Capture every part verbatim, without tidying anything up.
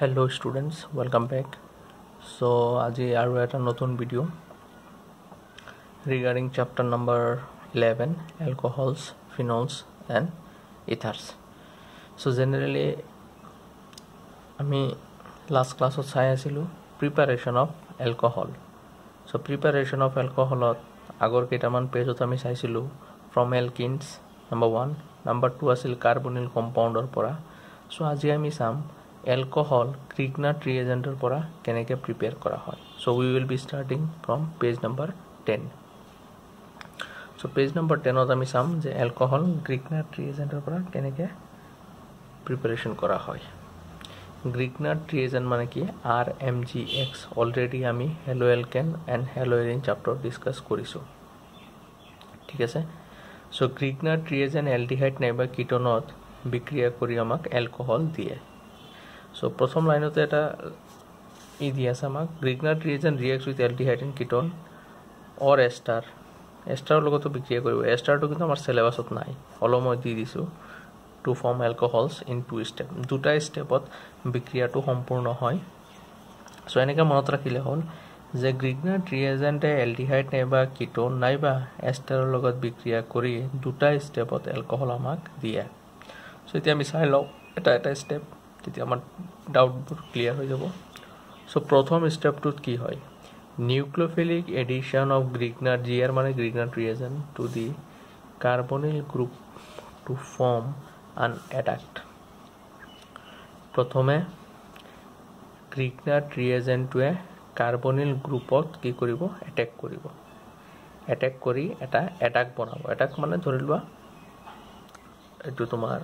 Hello students, welcome back. So আজি আৰু এটা নতুন video regarding chapter number eleven, alcohols, phenols and ethers. So generally আমি last class ত চাই আছিলো preparation of alcohol. So preparation of alcohol ত আগৰ কেইটামান পেজত আমি চাইছিলো from alkenes number one, number two আছিল carbonyl compound ৰ পৰা. So আজি আমি চাম alcohol Grignard reagent or pora keneke prepare kora hoy. So we will be starting from page number ten. So page number ten ot ami sam je alcohol Grignard reagent or pora keneke preparation kora hoy. Grignard reagent mane ki R M G X already ami haloalkane and haloarine chapter discuss korisu. ঠিক আছে. So Grignard reagent aldehyde naiba ketonot bikriya kori amak alcohol diye. So prothom line ote eta e diya samak Grignard reagent reacts with aldehyde and ketone or ester. Ester logoto bikriya koribo. Ester to kintu amar syllabus ot nai. Holo moi di disu to form alcohols in two step. Duta step ot bikriya to সম্পূর্ণ হয়. So এনেকা মনত ৰাখিলে হল যে Grignard reagent aldehyde নাইবা ketone নাইবা ester লগত বিক্রিয়া কৰি দুটা স্টেপত alcohol আমাক দিয়ে. So এতিয়া আমি চাই লও এটা এটা স্টেপ তেতিয়া আমাৰ ডাউটবোৰ ক্লিয়াৰ হৈ যাব. সো প্ৰথম স্টেপটোত কি হয় nucleophilic addition of Grignard G R মানে Grignard reagent to the carbonyl group to form an adduct. প্ৰথমে Grignard reagent টোৱে carbonyl গ্ৰুপত কি কৰিব অ্যাটাক কৰিব অ্যাটাক কৰি এটা অ্যাটাক বনাব অ্যাটাক মানে ধৰিলোৱা এটো তোমাৰ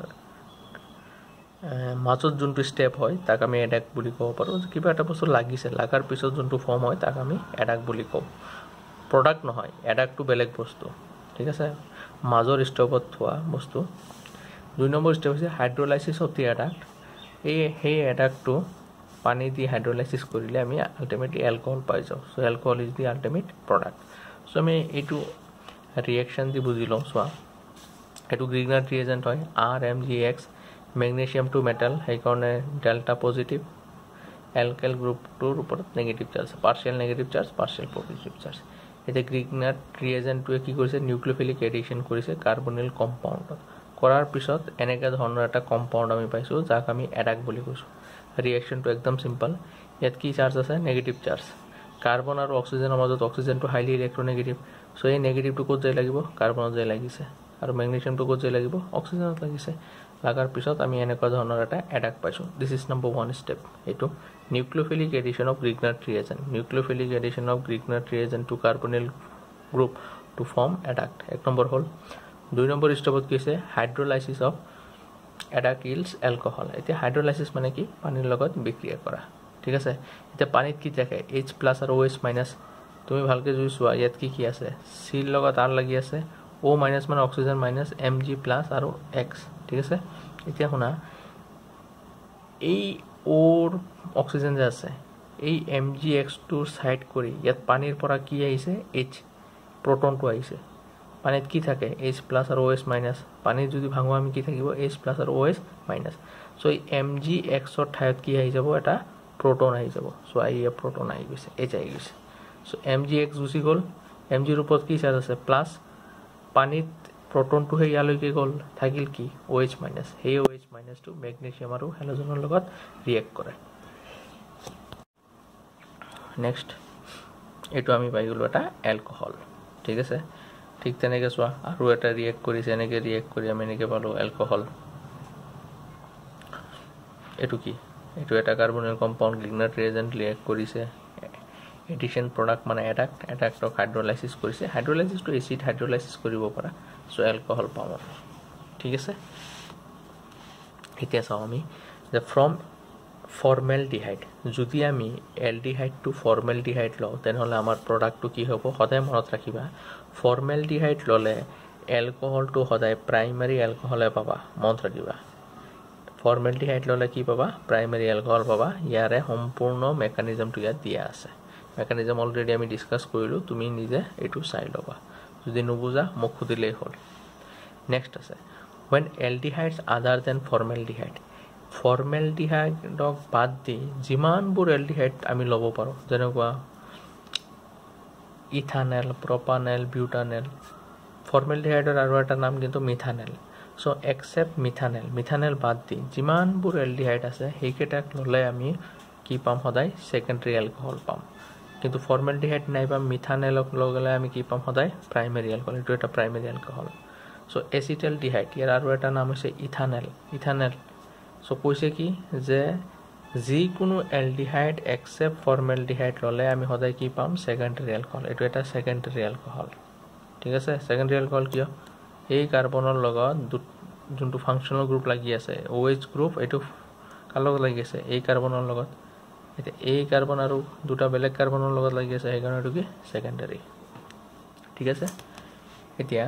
মাজত যোনটো স্টেপ হয় তাক আমি অ্যাটাক বুলি কব পাৰো কিবা এটা বস্তু লাগিছে লাগাৰ পিছত যোনটো ফৰ্ম হয় তাক আমি অ্যাটাক বুলি কম প্ৰডাক্ট নহয় অ্যাটাকটো বেলেগ বস্তু ঠিক আছে মাজৰ স্টেপত থোৱা বস্তু দুই নম্বৰ স্টেপ হৈছে হাইড্ৰোলাইসিস অফ দি অ্যাটাক্ট এই হে অ্যাটাকটো পানী দি হাইড্ৰোলাইসিস কৰিলে আমি আলটিমেটলি অ্যালকোহল পাই যাও so alcohol is the ultimate product so আমি এটো ৰিঅ্যাকচন দি বুজিলো সোৱা এটো Grignard reagent হয় R M G X magnesium to metal এই কারণে ডেল্টা পজিটিভ অ্যালকাইল গ্রুপ টুৰ ওপৰত negative charge partial negative charge partial positive charge এতে Grignard reagent টোৱে কি কৰিছে নিউক্লিওফিলিক এডিশন কৰিছে কার্বনিল কম্পাউন্ডত কৰাৰ পিছত এনেকা ধৰণৰ এটা কম্পাউন্ড আমি পাইছো যাক আমি অ্যাটাক বুলি কৈছো ৰিঅ্যাকচন টো একদম সিম্পল ইয়াত কি চার্জ আছে নেগেটিভ চার্জ কার্বন আৰু অক্সিজেনৰ মাজত অক্সিজেনটো হাইলি ইলেক্ট্ৰোনেগেটিভ সো এই নেগেটিভটো ক'ত যায় লাগিব কার্বনত যায় লাগিছে আৰু ম্যাগনেসিয়ামটো ক'ত যায় লাগিব অক্সিজেনত লাগিছে লাগাৰ পিছত আমি এনেকা ধৰণৰ এটা অ্যাটাক পাইছো this is number one step এটো nucleophilic addition of Grignard reagent nucleophilic addition of Grignard reagent to carbonyl group to form attack এক নম্বৰ হল দুই নম্বৰ স্টেপত কি আছে hydrolysis of attack yields alcohol এতিয়া হাইড্ৰোলাইসিস মানে কি পানীৰ লগত বিক্ৰিয়া কৰা ঠিক আছে এতিয়া পানীত কি থাকে H+ আৰু OH- তুমি ভালকে যদি চোৱা ইয়াত কি কি আছে C লগত R লাগি আছে O- মানে অক্সিজেন মাইনাস Mg+ আৰু X ঠিক আছে এতিয়া শুনা এই ওৰ অক্সিজেন যে আছে এই Mgx টোৰ সাইড কৰি ইয়াত পানীৰ পৰা কি আহিছে H প্ৰটনটো আহিছে পানীত কি থাকে H+ আৰু OH- পানী যদি ভাঙো আমি কি থাকিব H+ আৰু OH-। সো এই Mgx ৰ ঠাইত কি আহি যাব এটা প্ৰটন আহি যাব সো আই এ প্ৰটন আহি গৈছে H আহি গৈছে সো Mgx গুচি গল Mg ৰ ওপৰত কি চাৰ্জ আছে প্লাস পানীত প্ৰটনটো হে ইয়ালৈকে গল থাকিল কি OH-। সেই OH- টো ম্যাগনেসিয়াম আৰু হ্যালোজেনৰ লগত ৰিঅ্যাক্ট কৰে নেক্সট এটো আমি পাই গলো এটা অ্যালকোহল ঠিক আছে ঠিক তেনেকে চোৱা আৰু এটা ৰিঅ্যাক্ট কৰিছে এনেকে ৰিঅ্যাক্ট কৰি আমি এনেকে পালো অ্যালকোহল এটো কি এটো এটা carbonyl compound Grignard reagent react কৰিছে এডিশন প্ৰডাক্ট মানে অ্যাটাক অ্যাটাকক হাইড্ৰোলাইসিস কৰিছে হাইড্ৰোলাইসিস টু এসিড হাইড্ৰোলাইসিস কৰিব পৰা সো অ্যালকোহল পাম ঠিক আছে এতিয়া চাও আমি যে ফ্রম ফর্মালডিহাইড যদি আমি অ্যালডিহাইড টু ফর্মালডিহাইড লও তেনেহলে আমাৰ প্ৰডাক্টটো কি হ'ব সদায় মনত ৰাখিবা ফর্মালডিহাইড ললে অ্যালকোহলটো সদায় প্ৰাইমাৰী অ্যালকোহলে পাবা মনত ৰাখিবা ফর্মালডিহাইড ললে কি পাবা প্ৰাইমাৰী অ্যালকোহল পাবা ইয়াৰে সম্পূৰ্ণ মেকানিজমটো ইয়াত দিয়া আছে মেকানিজম অলৰেডি আমি ডিসকাস কৰিলো তুমি নিজে এটো চাই লবা যদি নুবুজা মোক খুদিলেই হল নেক্সট আছে when aldehydes other than formaldehyde ফৰ্মেলডিহাইডক বাদ দি যিমানবোৰ এলডিহাইড আমি ল'ব পাৰোঁ, যেনেকুৱা ইথানেল, প্ৰপানেল, বিউটানেল। ফৰ্মেলডিহাইডৰ আৰু এটা নাম কিন্তু methanal. So' except methanal, methanal বাদ দি যিমানবোৰ এলডিহাইড আছে সেইকেইটাক ল'লে আমি কি পাম? সদায় ছেকেণ্ডেৰী এলকহল পাম। কিন্তু ফৰ্মেলডিহাইড নাইবা মিথানেলক লগালে আমি কি পাম? সদায় প্ৰাইমেৰী এলকহল। এইটো এটা প্ৰাইমেৰী এলকহল। চ' এচিটেলডিহাইড, ইয়াৰ আৰু এটা নাম হৈছে ইথানেল, ইথানেল। চ' কৈছে কি যে যিকোনো এলডিহাইড এক্সেপ্ট ফৰ্মেলডিহাইড ল'লে আমি সদায় কি পাম? Secondary alcohol. এইটো এটা ছেকেণ্ডেৰী এলকহল। ঠিক আছে, ছেকেণ্ডেৰী এলকহল কিয়? এই কাৰ্বনৰ লগত যোনটো ফাংচনেল গ্ৰুপ লাগি আছে, অ' এইচ গ্ৰুপ, এইটো কাৰ লগত লাগি আছে? এই কাৰ্বনৰ লগত। এতিয়া এই কাৰ্বন আৰু দুটা বেলেগ কাৰ্বনৰ লগত লাগি আছে, সেইকাৰণে এইটো কি? ছেকেণ্ডেৰী। ঠিক আছে, এতিয়া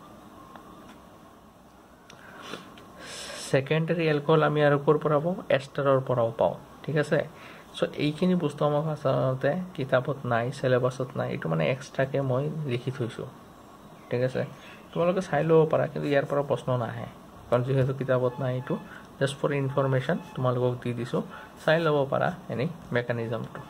ছেকেণ্ডেৰী এলকহল আমি আৰু ক'ৰ পৰা পাওঁ? এষ্টাৰৰ পৰাও পাওঁ। ঠিক আছে, চ' এইখিনি বস্তু আমাক আচলতে কিতাপত নাই, চিলেবাছত নাই। এইটো মানে এক্সট্ৰাকৈ মই লিখি থৈছোঁ। ঠিক আছে, তোমালোকে চাই ল'ব পাৰা, কিন্তু ইয়াৰ পৰা প্ৰশ্ন নাহে, কাৰণ যিহেতু কিতাপত নাই। এইটো জাষ্ট ফৰ ইনফৰমেশ্যন তোমালোকক দি দিছোঁ, চাই ল'ব পাৰা এনেই মেকানিজমটো।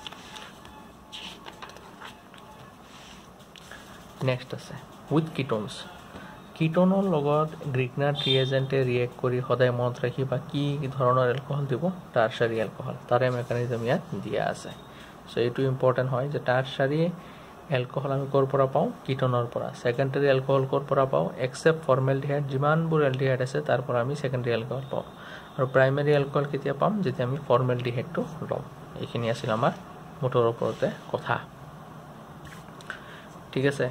নেক্সট আছে উইথ কিটনছ। কিটনৰ লগত গ্ৰিগনাৰ ৰিয়েজেণ্টে ৰিয়েক্ট কৰি সদায় মনত ৰাখিবা কি ধৰণৰ এলকহল দিব? টাৰ্চাৰী এলকহল। তাৰে মেকানিজম ইয়াত দিয়া আছে। চ' এইটো ইম্পৰ্টেণ্ট হয় যে টাৰ্চাৰী এলকহল আমি ক'ৰ পৰা পাওঁ? কিটনৰ পৰা। ছেকেণ্ডেৰী এলকহল ক'ৰ পৰা পাওঁ? এক্সেপ্ট ফৰ্মেলডিহাইড, যিমানবোৰ এলডিহাইড আছে তাৰ পৰা আমি ছেকেণ্ডেৰী এলকহল পাওঁ। আৰু প্ৰাইমেৰী এলকহল কেতিয়া পাম? যেতিয়া আমি ফৰ্মেলডিহাইডটো ল'ম। এইখিনি আছিল আমাৰ মুঠৰ ওপৰতে কথা। ঠিক আছে,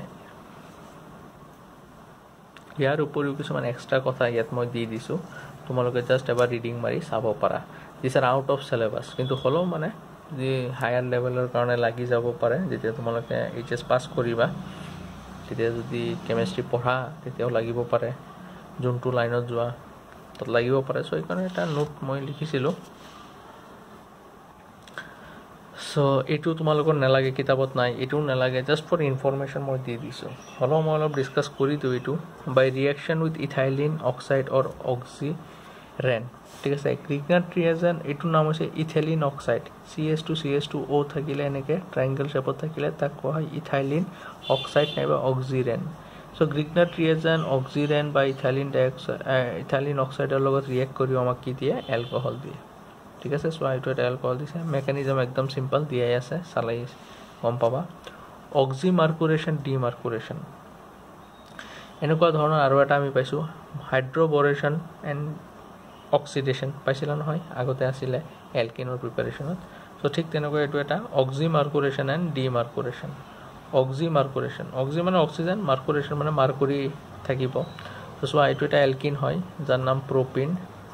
ইয়াৰ উপৰিও কিছুমান এক্সট্ৰা কথা ইয়াত মই দি দিছোঁ, তোমালোকে জাষ্ট এবাৰ ৰিডিং মাৰি চাব পাৰা। This are out of syllabus, কিন্তু হ'লেও মানে যি হায়াৰ লেভেলৰ কাৰণে লাগি যাব পাৰে। যেতিয়া তোমালোকে এইচ এছ পাছ কৰিবা, তেতিয়া যদি কেমেষ্ট্ৰি পঢ়া তেতিয়াও লাগিব পাৰে, যোনটো লাইনত যোৱা তাত লাগিব পাৰে। চ' সেইকাৰণে এটা নোট মই লিখিছিলোঁ। চ' এইটো তোমালোকৰ নালাগে, কিতাপত নাই, এইটোও নালাগে, জাষ্ট ফৰ ইনফৰমেশ্যন মই দি দিছোঁ। হ'লেও মই অলপ ডিছকাছ কৰি দিওঁ এইটো। By reaction with ethylene oxide or oxirane. ঠিক আছে, গ্ৰিগনাৰ ৰিয়েজেণ্ট, এইটোৰ নাম হৈছে ethylene oxide. C S two C S two O' থাকিলে এনেকৈ ট্ৰাইংগল শ্বেপত থাকিলে তাক কোৱা হয় ইথাইলিন অক্সাইড নাইবা অক্সিৰেন। চ' গ্ৰিগনাৰ ৰিয়েজেণ্ট অক্সিৰেন বা ইথাইলিন ডাইঅক্সাইড ইথাইলিন অক্সাইডৰ লগত ৰিয়েক্ট কৰিও আমাক কি দিয়ে? এলকহল দিয়ে। ঠিক আছে, চোৱা এইটো এটা এলকহল দিছে। মেকানিজম একদম চিম্পল দিয়াই আছে, চালাই গম পাবা। অক্সিমাৰ্কুৰেশ্যন, ডিমাৰ্কুৰেশ্যন, এনেকুৱা ধৰণৰ আৰু এটা আমি পাইছোঁ হাইড্ৰবৰেশ্যন এণ্ড অক্সিডেশ্যন। পাইছিলা নহয়? আগতে আছিলে এলকিনৰ প্ৰিপাৰেশ্যনত। চ' ঠিক তেনেকুৱা এইটো এটা oxymercuration and demercuration. Oxymercuration, oxy মানে অক্সিজেন, মাৰ্কুৰেশ্যন মানে মাৰ্কুৰী থাকিব। চ' চোৱা এইটো এটা এলকিন হয় যাৰ নাম প্ৰপিন।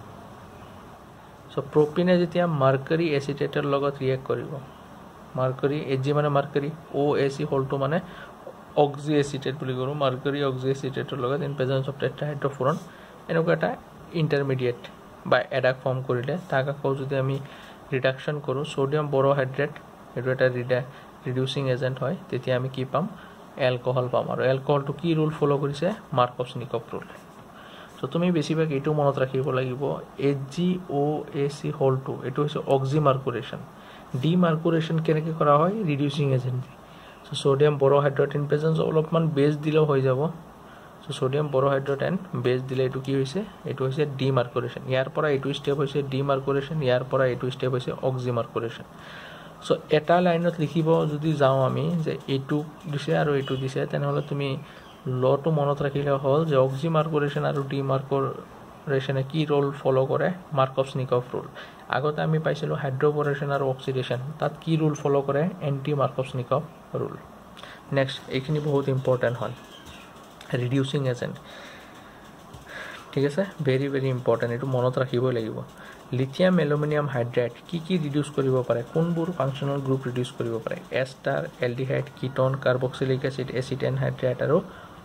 চ' প্ৰপিনে যেতিয়া মাৰ্কাৰী এচিটেটৰ লগত ৰিয়েক্ট কৰিব, মাৰ্কাৰী এজি মানে মাৰ্কাৰী, অ' এ চি হলটো মানে অক্সি এচিটেট বুলি কৰোঁ, মাৰ্কাৰী অক্সি এচিটেটৰ লগত ইন প্ৰেজেন্স অফ টেট্ৰাহাইড্ৰফুৰন এনেকুৱা এটা ইণ্টাৰমিডিয়েট বা এডাক ফৰ্ম কৰিলে তাক আকৌ যদি আমি ৰিডাকশ্যন কৰোঁ, ছ'ডিয়াম বৰহাইড্ৰেট, এইটো এটা ৰিডা ৰিডিউচিং এজেণ্ট হয়, তেতিয়া আমি কি পাম? এলকহল পাম। আৰু এলকহলটো কি ৰুল ফ'ল' কৰিছে? মাৰ্কভছ-নিকভ ৰুল। চ' তুমি বেছিভাগ এইটো মনত ৰাখিব লাগিব, H G O' A C হলটো এইটো হৈছে অক্সিমাৰ্কুৰেশ্যন। ডিমাৰ্কুৰেশ্যন কেনেকৈ কৰা হয়? ৰিডিউচিং এজেণ্ট দি। So' sodium borohydride in presence অলপমান বেছ দিলেও হৈ যাব। চ' ছ'ডিয়াম বৰহাইড্ৰেট এণ্ড বেছ দিলে এইটো কি হৈছে? এইটো হৈছে ডিমাৰ্কুৰেশ্যন। ইয়াৰ পৰা এইটো ষ্টেপ হৈছে ডিমাৰ্কুৰেশ্যন, ইয়াৰ পৰা এইটো ষ্টেপ হৈছে অক্সিমাৰ্কুৰেশ্যন। চ' এটা লাইনত লিখিব যদি যাওঁ আমি যে এইটো দিছে আৰু এইটো দিছে, তেনেহ'লে তুমি ল'টো মনত ৰাখিলে হ'ল যে অক্সিমাৰ্কুৰেশ্যন আৰু ডিমাৰ্কুৰেশ্যনে কি ৰোল ফ'ল' কৰে? Markovnikov rule. আগতে আমি পাইছিলোঁ হাইড্ৰবৰেশ্যন আৰু অক্সিডেশ্যন, তাত কি ৰুল ফ'ল' কৰে? Anti Markovnikov rule. নেক্সট, এইখিনি বহুত ইম্পৰ্টেণ্ট হয়, ৰিডিউচিং এজেণ্ট। ঠিক আছে, ভেৰি ভেৰি ইম্পৰ্টেণ্ট, এইটো মনত ৰাখিবই লাগিব। লিথিয়াম এলুমিনিয়াম হাইড্ৰাইড কি কি ৰিডিউচ কৰিব পাৰে? কোনবোৰ ফাংচনেল গ্ৰুপ ৰিডিউচ কৰিব পাৰে? Ester, aldehyde, ketone, carboxylic acid, acid anhydride আৰু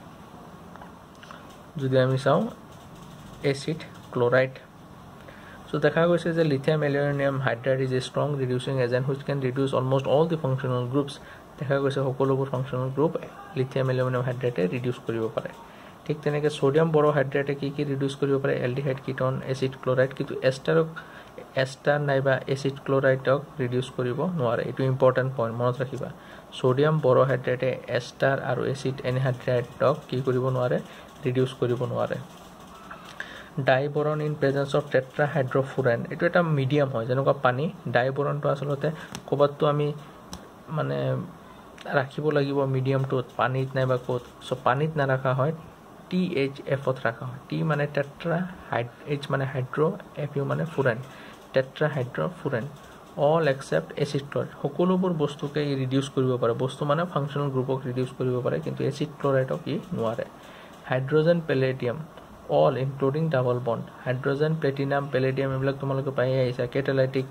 যদি আমি চাওঁ এচিড ক্লৰাইড। চ' দেখা গৈছে যে lithium aluminium hydride is a strong reducing agent which can reduce almost all the functional groups. দেখা গৈছে সকলোবোৰ ফাংচনেল গ্ৰুপ লিথিয়াম এলুমিনিয়াম হাইড্ৰাইডে ৰিডিউচ কৰিব পাৰে। ঠিক তেনেকৈ সোডিয়াম বৰহাইড্ৰেটে কি কি ৰিডিউচ কৰিব পাৰে এলডিহাইড কিটোন এচিড ক্লোৰাইড কিন্তু এষ্টাৰক এষ্টাৰ নাইবা এচিড ক্লোৰাইডক ৰিডিউচ কৰিব নোৱাৰে এইটো ইম্পৰ্টেণ্ট পইণ্ট মনত ৰাখিবা সোডিয়াম বৰহাইড্ৰেটে এষ্টাৰ আৰু এচিড এনহাইড্ৰেটক কি কৰিব নোৱাৰে ৰিডিউচ কৰিব নোৱাৰে diborane in presence of tetrahydrofuran এইটো এটা মিডিয়াম হয় যেনেকুৱা পানী ডাইবৰনটো আচলতে ক'বাততো আমি মানে ৰাখিব লাগিব মিডিয়ামটোত পানীত নাইবা ক'ত চ' পানীত নাৰাখা হয় টি এইচ এফত ৰাখা হয় টি মানে টেট্ৰা হাইড এইচ মানে হাইড্ৰ এফ ইউ মানে furan tetrahydrofuran all except acid chloride সকলোবোৰ বস্তুকে ই ৰিডিউচ কৰিব পাৰে বস্তু মানে ফাংচনেল গ্ৰুপক ৰিডিউচ কৰিব পাৰে কিন্তু এচিড ক্লৰাইডক ই নোৱাৰে hydrogen palladium all including double bond hydrogen platinum palladium এইবিলাক তোমালোকে পাই আহিছা কেটালাইটিক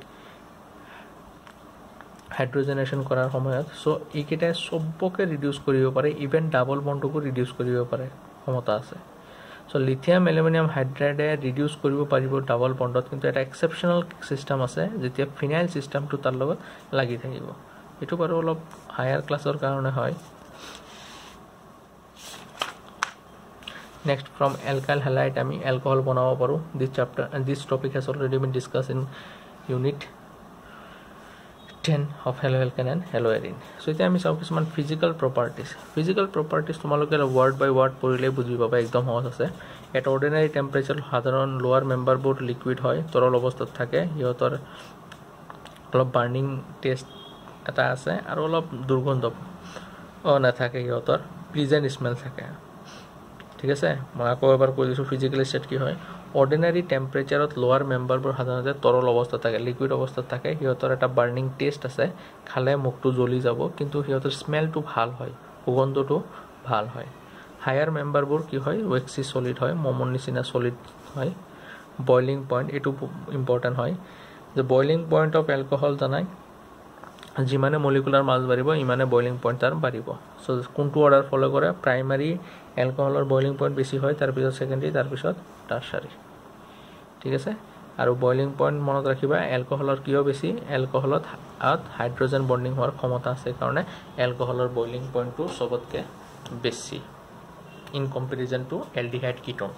হাইড্ৰজেনেশ্যন কৰাৰ সময়ত চ' এইকেইটাই চবকে ৰিডিউচ কৰিব পাৰে ইভেন ডাবল বন্ডকো ৰিডিউচ কৰিব পাৰে ক্ষমতা আছে চ' লিথিয়াম এলুমিনিয়াম হাইড্ৰাইডে ৰিডিউচ কৰিব পাৰিব ডাবল বন্ডত কিন্তু এটা এক্সেপশ্যনেল চিষ্টেম আছে যেতিয়া ফিনাইল চিষ্টেমটো তাৰ লগত লাগি থাকিব এইটো বাৰু অলপ হায়াৰ ক্লাছৰ কাৰণে হয় নেক্সট ফ্ৰম এলকাইল হেলাইড আমি এলকহল বনাব পাৰোঁ this chapter this topic has already been discussed in unit ten of haloalkane and haloarene so' এতিয়া আমি চাওঁ কিছুমান ফিজিকেল প্ৰপাৰ্টিজ ফিজিকেল প্ৰপাৰ্টিজ তোমালোকে ৱাৰ্ড বাই ৱাৰ্ড পঢ়িলে বুজি পাবা একদম সহজ আছে এট অৰ্ডিনাৰী টেম্পাৰেচাৰ সাধাৰণ লোৱাৰ মেম্বাৰবোৰ লিকুইড হয় তৰল অৱস্থাত থাকে সিহঁতৰ অলপ বাৰ্ণিং টেষ্ট এটা আছে আৰু অলপ দুৰ্গন্ধ নাথাকে সিহঁতৰ প্লিজেণ্ট স্মেল থাকে ঠিক আছে মই আকৌ এবাৰ কৈ দিছোঁ ফিজিকেল ষ্টেট কি হয় অৰ্ডিনাৰী টেম্পাৰেচাৰত লোৱাৰ মেম্বাৰবোৰ সাধাৰণতে তৰল অৱস্থাত থাকে লিকুইড অৱস্থাত থাকে সিহঁতৰ এটা বাৰ্ণিং টেষ্ট আছে খালে মুখটো জ্বলি যাব কিন্তু সিহঁতৰ স্মেলটো ভাল হয় সুগন্ধটো ভাল হয় হায়াৰ মেম্বাৰবোৰ কি হয় ৱেক্সি চলিড হয় মমৰ নিচিনা চলিড হয় বইলিং পইণ্ট এইটো ইম্পৰ্টেণ্ট হয় যে বইলিং পইণ্ট অফ এলকহল জানাই যিমানে মলিকুলাৰ মাছ বাঢ়িব ইমানে বইলিং পইণ্ট তাৰ বাঢ়িব চ' কোনটো অৰ্ডাৰ ফ'ল' কৰে প্ৰাইমাৰী এলকহলৰ বইলিং পইণ্ট বেছি হয় তাৰপিছত ছেকেণ্ডেৰী তাৰপিছত টাৰ্চাৰী ঠিক আছে আৰু বইলিং পইণ্ট মনত ৰাখিবা এলকহলৰ কিয় বেছি এলকহলত হাইড্ৰজেন বণ্ডিং হোৱাৰ ক্ষমতা আছে কাৰণে এলকহলৰ বইলিং পইণ্টটো চবতকৈ বেছি in comparison to aldehyde ketone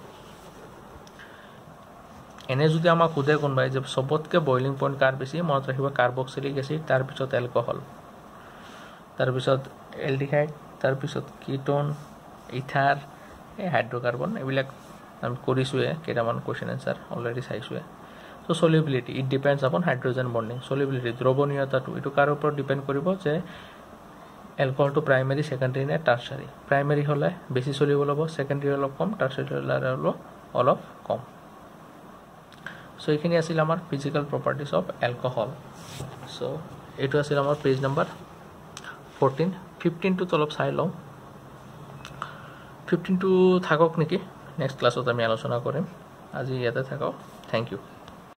এনে যদি আমাক সোধে কোনোবাই যে চবতকৈ বইলিং পইণ্ট কাৰ বেছি মনত ৰাখিবা কাৰ্বক্সিলিক এচিড তাৰপিছত এলকহল তাৰপিছত এলডিহাইড তাৰপিছত কিটোন ইথাৰ এই হাইড্ৰকাৰ্বন এইবিলাক আমি কৰিছোঁৱে কেইটামান কুৱেশ্যন এনচাৰ অলৰেডি চাইছোঁৱে so' solubility it depends upon hydrogen bonding solubility দ্ৰৱণীয়তাটো এইটো কাৰ ওপৰত ডিপেণ্ড কৰিব যে এলকহলটো প্ৰাইমেৰী ছেকেণ্ডেৰী নে টাৰ্চাৰী প্ৰাইমেৰী হ'লে বেছি চলিব ল'ব ছেকেণ্ডেৰী অলপ কম টাৰ্চাৰী হ'লে অলপ কম চ' এইখিনি আছিল আমাৰ physical properties of alcohol so' এইটো আছিল আমাৰ পেজ নাম্বাৰ ফৰ্টিন ফিফটিনটোত অলপ চাই লওঁ ফিফটিনটো থাকক নেকি নেক্সট ক্লাছত আমি আলোচনা কৰিম আজি ইয়াতে থাকক থেংক ইউ